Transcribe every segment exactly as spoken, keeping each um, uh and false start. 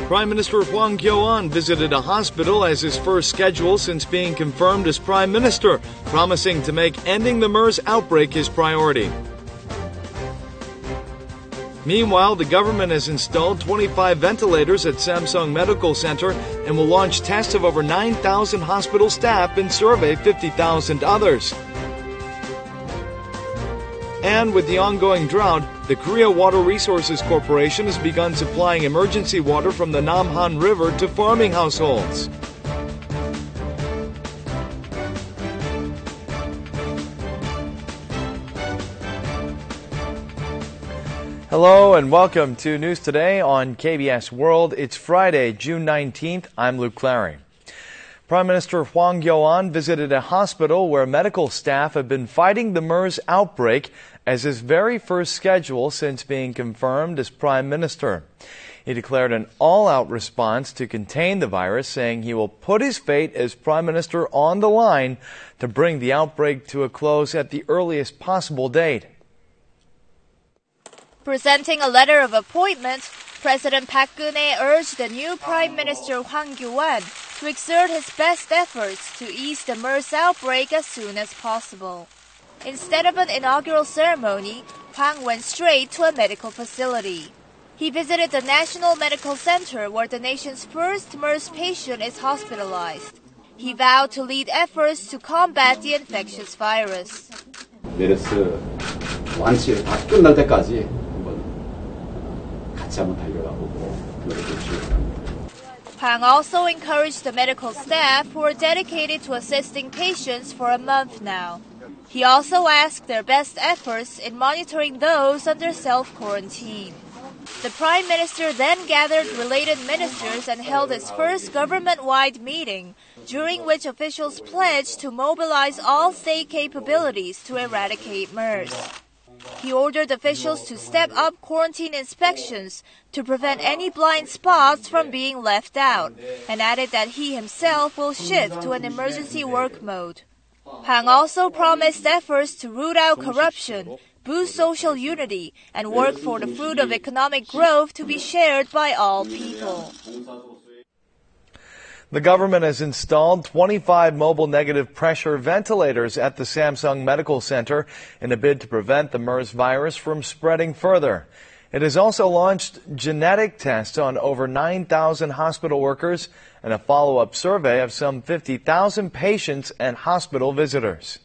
Prime Minister Hwang Kyo-ahn visited a hospital as his first schedule since being confirmed as Prime Minister, promising to make ending the MERS outbreak his priority. Meanwhile, the government has installed twenty-five ventilators at Samsung Medical Center and will launch tests of over nine thousand hospital staff and survey fifty thousand others. And with the ongoing drought, the Korea Water Resources Corporation has begun supplying emergency water from the Namhan River to farming households. Hello and welcome to News Today on K B S World. It's Friday, June nineteenth. I'm Luke Clary. Prime Minister Hwang Kyo-ahn visited a hospital where medical staff have been fighting the MERS outbreak as his very first schedule since being confirmed as Prime Minister. He declared an all-out response to contain the virus, saying he will put his fate as Prime Minister on the line to bring the outbreak to a close at the earliest possible date. Presenting a letter of appointment, President Park Geun-hye urged the new Prime Minister Hwang Kyo-ahn to exert his best efforts to ease the MERS outbreak as soon as possible. Instead of an inaugural ceremony, Hwang went straight to a medical facility. He visited the National Medical Center where the nation's first MERS patient is hospitalized. He vowed to lead efforts to combat the infectious virus. 메르스 완치 다 끝날 때까지 한번 같이 한번 달려가보고 노력해 주시기 바랍니다. Hwang also encouraged the medical staff who are dedicated to assisting patients for a month now. He also asked their best efforts in monitoring those under self-quarantine. The Prime Minister then gathered related ministers and held his first government-wide meeting, during which officials pledged to mobilize all state capabilities to eradicate MERS. He ordered officials to step up quarantine inspections to prevent any blind spots from being left out, and added that he himself will shift to an emergency work mode. Hwang also promised efforts to root out corruption, boost social unity, and work for the fruit of economic growth to be shared by all people. The government has installed twenty-five mobile negative pressure ventilators at the Samsung Medical Center in a bid to prevent the MERS virus from spreading further. It has also launched genetic tests on over nine thousand hospital workers and a follow-up survey of some fifty thousand patients and hospital visitors.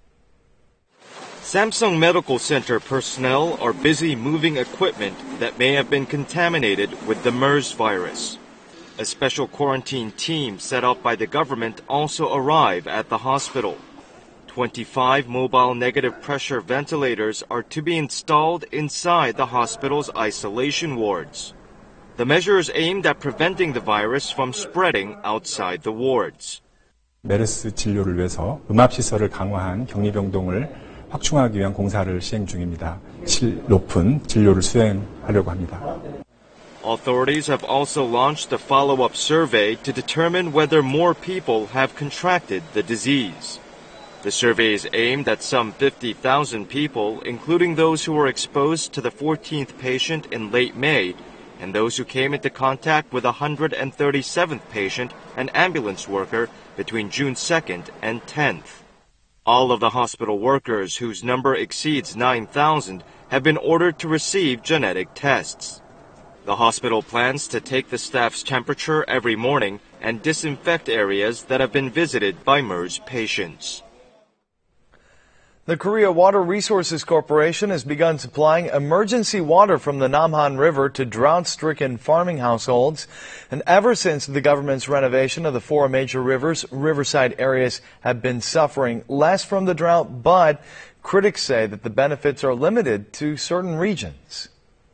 Samsung Medical Center personnel are busy moving equipment that may have been contaminated with the MERS virus. A special quarantine team set up by the government also arrive at the hospital. twenty-five mobile negative pressure ventilators are to be installed inside the hospital's isolation wards. The measure is aimed at preventing the virus from spreading outside the wards. 메르스 진료를 위해서 음압시설을 강화한 격리병동을 확충하기 위한 공사를 시행 중입니다. 질 높은 진료를 수행하려고 합니다. Authorities have also launched a follow-up survey to determine whether more people have contracted the disease. The survey is aimed at some fifty thousand people, including those who were exposed to the fourteenth patient in late May and those who came into contact with the one hundred thirty-seventh patient, an ambulance worker, between June second and tenth. All of the hospital workers, whose number exceeds nine thousand, have been ordered to receive genetic tests. The hospital plans to take the staff's temperature every morning and disinfect areas that have been visited by MERS patients. The Korea Water Resources Corporation has begun supplying emergency water from the Namhan River to drought-stricken farming households. And ever since the government's renovation of the four major rivers, riverside areas have been suffering less from the drought, but critics say that the benefits are limited to certain regions.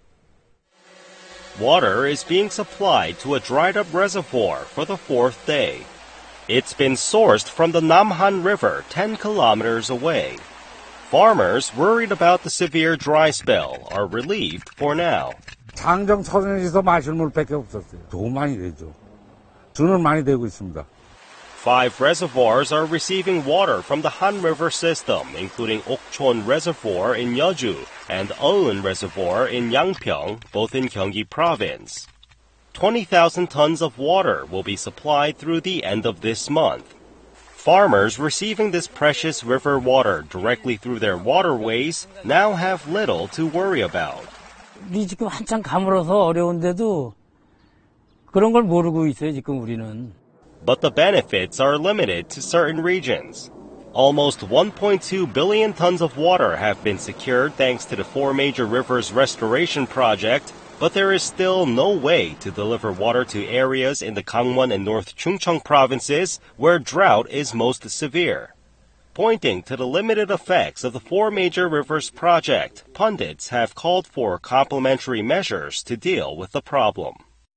Water is being supplied to a dried-up reservoir for the fourth day. It's been sourced from the Namhan River ten kilometers away. Farmers worried about the severe dry spell are relieved for now. 장정 터널에서 마실 물밖에 없었어요. 더 많이 되죠. 저는 많이 되고 있습니다. Five reservoirs are receiving water from the Han River system, including Okchon Reservoir in Yeoju and Eun Reservoir in Yangpyeong, both in Gyeonggi Province. twenty thousand tons of water will be supplied through the end of this month. Farmers receiving this precious river water directly through their waterways now have little to worry about. 우리 지금 한참 가물어서 어려운데도 그런 걸 모르고 있어요, 지금 우리는. But the benefits are limited to certain regions. Almost one point two billion tons of water have been secured thanks to the Four Major Rivers Restoration Project, but there is still no way to deliver water to areas in the Gangwon and North Chungcheong provinces where drought is most severe. Pointing to the limited effects of the Four Major Rivers Project, pundits have called for complementary measures to deal with the problem.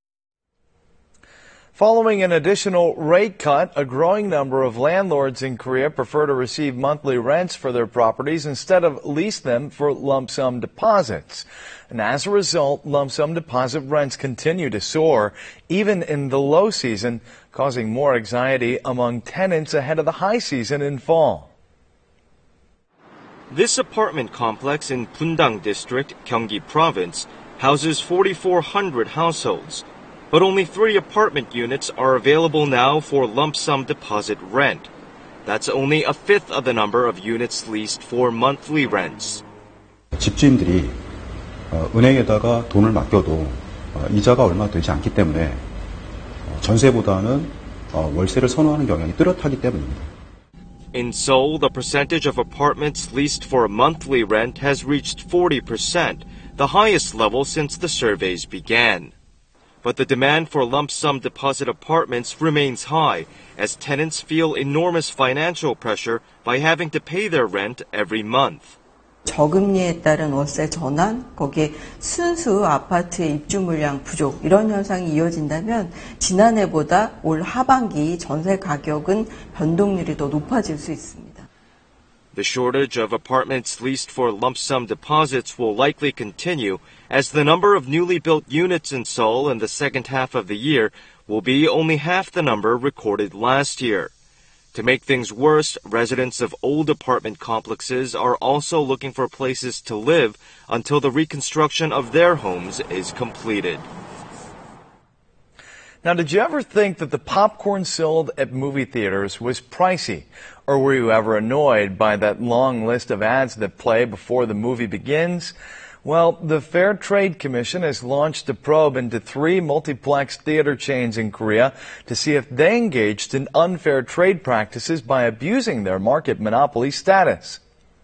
Following an additional rate cut, a growing number of landlords in Korea prefer to receive monthly rents for their properties instead of lease them for lump sum deposits. And as a result, lump sum deposit rents continue to soar, even in the low season, causing more anxiety among tenants ahead of the high season in fall. This apartment complex in Bundang District, Gyeonggi Province, houses forty-four hundred households. But only three apartment units are available now for lump sum deposit rent. That's only a fifth of the number of units leased for monthly rents. 집주인들이 은행에다가 돈을 맡겨도 이자가 얼마 되지 않기 때문에 전세보다는 월세를 선호하는 경향이 뚜렷하기 때문입니다. In Seoul, the percentage of apartments leased for a monthly rent has reached forty percent, the highest level since the surveys began. But the demand for lump sum deposit apartments remains high, as tenants feel enormous financial pressure by having to pay their rent every month. 저금리에 따른 월세 전환, 거기에 순수 아파트의 입주 물량 부족 이런 현상이 이어진다면 지난해보다 올 하반기 전세 가격은 변동률이 더 높아질 수 있습니다. The shortage of apartments leased for lump sum deposits will likely continue as the number of newly built units in Seoul in the second half of the year will be only half the number recorded last year. To make things worse, residents of old apartment complexes are also looking for places to live until the reconstruction of their homes is completed. Now, did you ever think that the popcorn sold at movie theaters was pricey? Or were you ever annoyed by that long list of ads that play before the movie begins? Well, the Fair Trade Commission has launched a probe into three multiplex theater chains in Korea to see if they engaged in unfair trade practices by abusing their market monopoly status.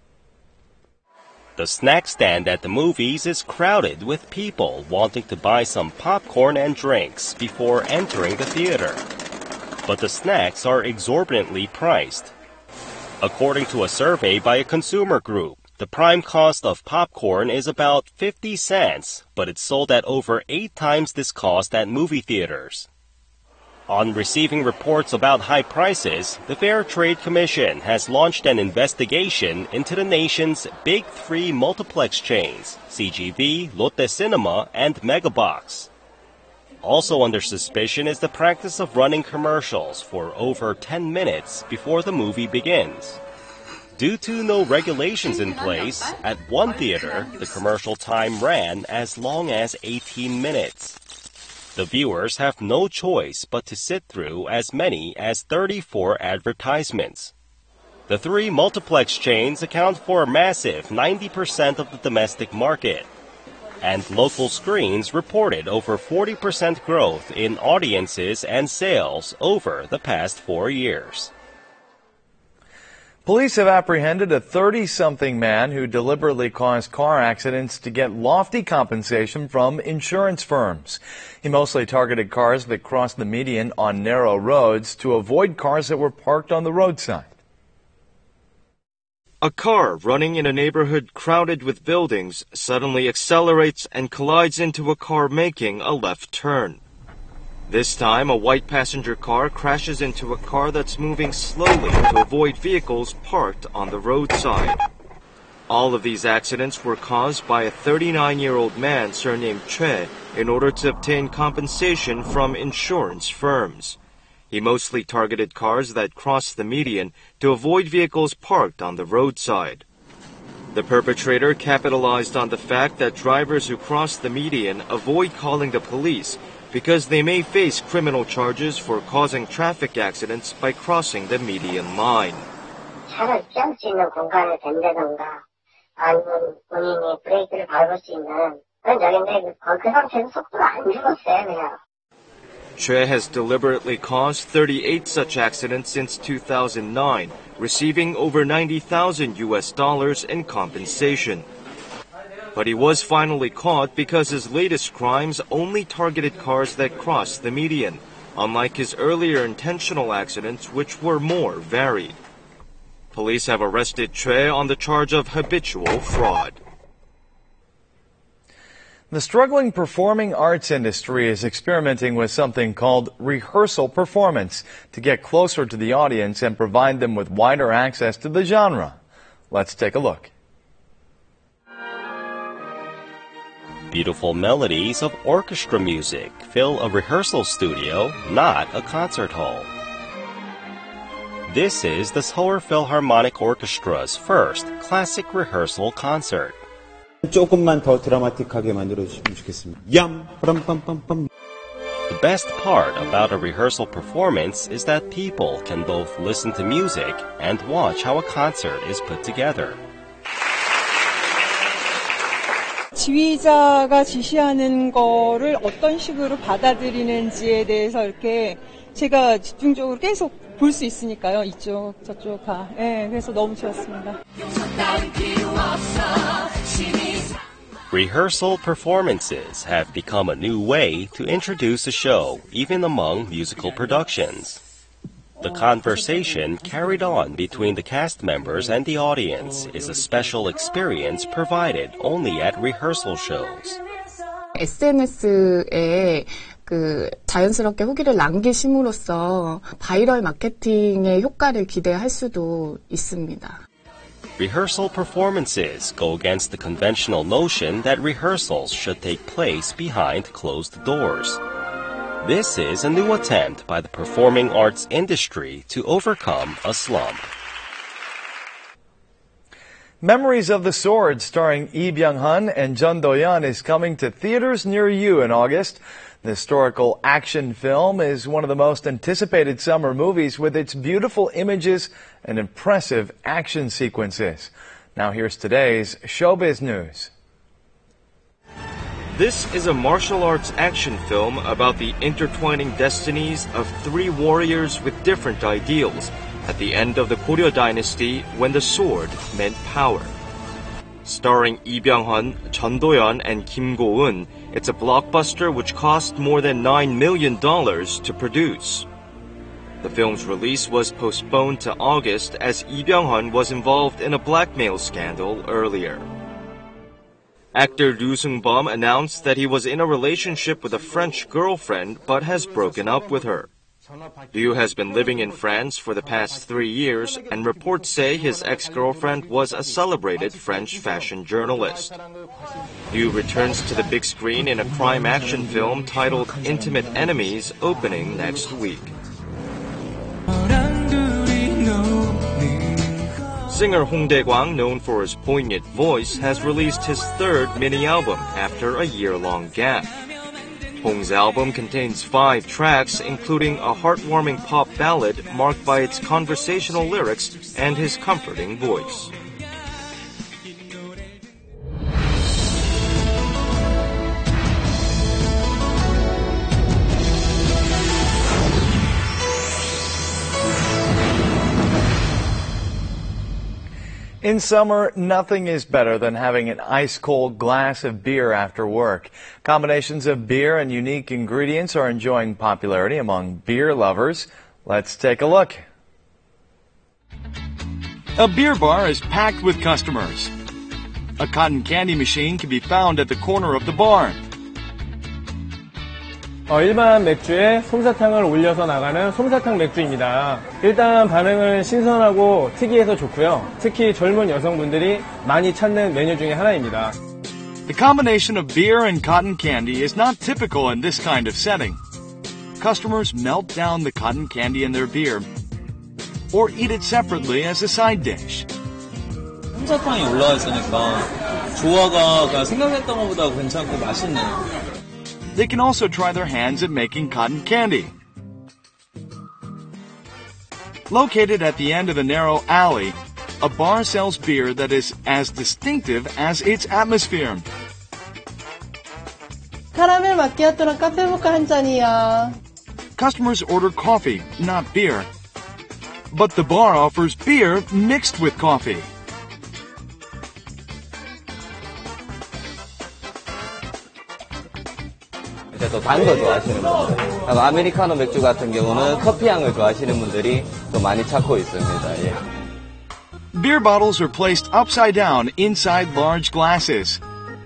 The snack stand at the movies is crowded with people wanting to buy some popcorn and drinks before entering the theater. But the snacks are exorbitantly priced. According to a survey by a consumer group, the prime cost of popcorn is about fifty cents, but it's sold at over eight times this cost at movie theaters. On receiving reports about high prices, the Fair Trade Commission has launched an investigation into the nation's big three multiplex chains, C G V, Lotte Cinema, and Megabox. Also under suspicion is the practice of running commercials for over ten minutes before the movie begins. Due to no regulations in place, at one theater, the commercial time ran as long as eighteen minutes. The viewers have no choice but to sit through as many as thirty-four advertisements. The three multiplex chains account for a massive ninety percent of the domestic market, and local screens reported over forty percent growth in audiences and sales over the past four years. Police have apprehended a thirty-something man who deliberately caused car accidents to get lofty compensation from insurance firms. He mostly targeted cars that crossed the median on narrow roads to avoid cars that were parked on the roadside. A car running in a neighborhood crowded with buildings suddenly accelerates and collides into a car making a left turn. This time, a white passenger car crashes into a car that's moving slowly to avoid vehicles parked on the roadside. All of these accidents were caused by a thirty-nine-year-old man surnamed Choi in order to obtain compensation from insurance firms. He mostly targeted cars that crossed the median to avoid vehicles parked on the roadside. The perpetrator capitalized on the fact that drivers who cross the median avoid calling the police because they may face criminal charges for causing traffic accidents by crossing the median line. 차를 피할 수 있는 공간을 댄다던가 아니면 본인이 브레이크를 밟을 수 있는 그런 적인데 그 상태에서 속도가 안 줄었어요, 그냥. Choi has deliberately caused thirty-eight such accidents since two thousand nine, receiving over ninety thousand U S dollars in compensation. But he was finally caught because his latest crimes only targeted cars that crossed the median, unlike his earlier intentional accidents, which were more varied. Police have arrested Choi on the charge of habitual fraud. The struggling performing arts industry is experimenting with something called rehearsal performance to get closer to the audience and provide them with wider access to the genre. Let's take a look. Beautiful melodies of orchestra music fill a rehearsal studio, not a concert hall. This is the Seoul Philharmonic Orchestra's first classic rehearsal concert. 조금만 더 드라마틱하게 만들어주시면 좋겠습니다. 얌, 빠람빰빰빰. The best part about a rehearsal performance is that people can both listen to music and watch how a concert is put together. 지휘자가 지시하는 거를 어떤 식으로 받아들이는지에 대해서 이렇게 제가 집중적으로 계속 볼 수 있으니까요. 이쪽, 저쪽 다. 예, 그래서 너무 좋았습니다. Rehearsal performances have become a new way to introduce a show, even among musical productions. The conversation carried on between the cast members and the audience is a special experience provided only at rehearsal shows. 에스엔에스에 그 자연스럽게 후기를 남기심으로써 바이럴 마케팅의 효과를 기대할 수도 있습니다. Rehearsal performances go against the conventional notion that rehearsals should take place behind closed doors. This is a new attempt by the performing arts industry to overcome a slump. Memories of the Sword, starring Lee Byung-hun and Jeon Do-yeon, is coming to theaters near you in August. The historical action film is one of the most anticipated summer movies with its beautiful images and impressive action sequences. Now here's today's Showbiz News. This is a martial arts action film about the intertwining destinies of three warriors with different ideals at the end of the Goryeo dynasty when the sword meant power. Starring Lee Byung-hun, Jeon Do-yeon, and Kim Go-eun, it's a blockbuster which cost more than nine million dollars to produce. The film's release was postponed to August as Lee Byung-hun was involved in a blackmail scandal earlier. Actor Ryu Seung-bum announced that he was in a relationship with a French girlfriend but has broken up with her. Ryu has been living in France for the past three years, and reports say his ex-girlfriend was a celebrated French fashion journalist. Ryu returns to the big screen in a crime action film titled Intimate Enemies, opening next week. Singer Hong Dae-kwang, known for his poignant voice, has released his third mini-album after a year-long gap. Hong's album contains five tracks, including a heartwarming pop ballad marked by its conversational lyrics and his comforting voice. In summer, nothing is better than having an ice-cold glass of beer after work. Combinations of beer and unique ingredients are enjoying popularity among beer lovers. Let's take a look. A beer bar is packed with customers. A cotton candy machine can be found at the corner of the bar. 어, 일반 맥주에 솜사탕을 올려서 나가는 솜사탕 맥주입니다. 일단 반응은 신선하고 특이해서 좋고요. 특히 젊은 여성분들이 많이 찾는 메뉴 중에 하나입니다. The combination of beer and cotton candy is not typical in this kind of setting. Customers melt down the cotton candy in their beer or eat it separately as a side dish. 솜사탕이 올라와 있으니까 조화가 생각했던 것보다 괜찮고 맛있네요. they can also try their hands at making cotton candy. Located at the end of a narrow alley, a bar sells beer that is as distinctive as its atmosphere. 카라멜 마키아토랑 카페모카 한 잔이야. Customers order coffee, not beer. But the bar offers beer mixed with coffee. 이제 또 단 거 좋아하시는 분들. 아메리카노 맥주 같은 경우는 커피 향을 좋아하시는 분들이 또 많이 찾고 있습니다. 예. Beer bottles are placed upside down inside large glasses.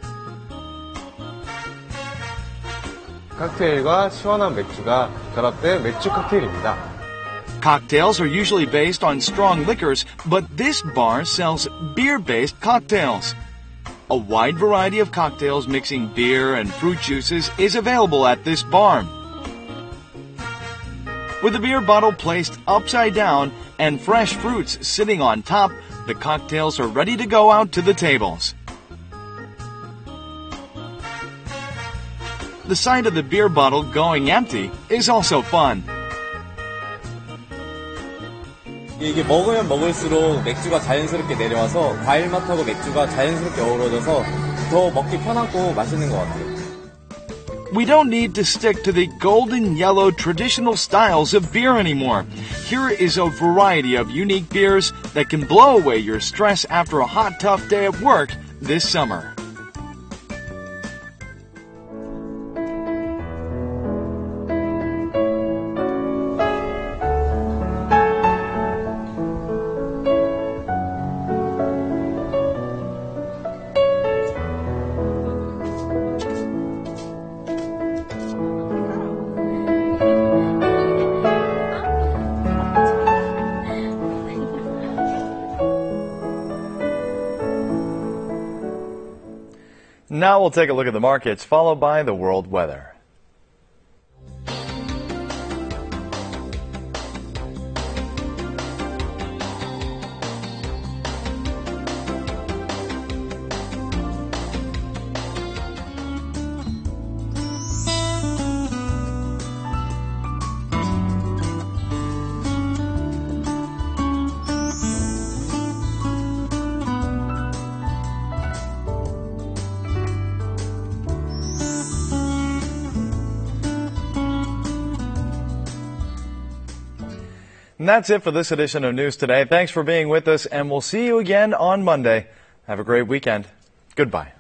칵테일과 시원한 맥주가 결합된 맥주 칵테일입니다. Cocktails are usually based on strong liquors, but this bar sells beer-based cocktails. A wide variety of cocktails mixing beer and fruit juices is available at this bar. With the beer bottle placed upside down and fresh fruits sitting on top, the cocktails are ready to go out to the tables. The sight of the beer bottle going empty is also fun. 이게 먹으면 먹을수록 맥주가 자연스럽게 내려와서 과일 맛하고 맥주가 자연스럽게 어우러져서 더 먹기 편하고 맛있는 것 같아요. We don't need to stick to the golden yellow traditional styles of beer anymore. Here is a variety of unique beers that can blow away your stress after a hot, tough day at work this summer. Now we'll take a look at the markets, followed by the world weather. And that's it for this edition of News Today. Thanks for being with us, and we'll see you again on Monday. Have a great weekend. Goodbye.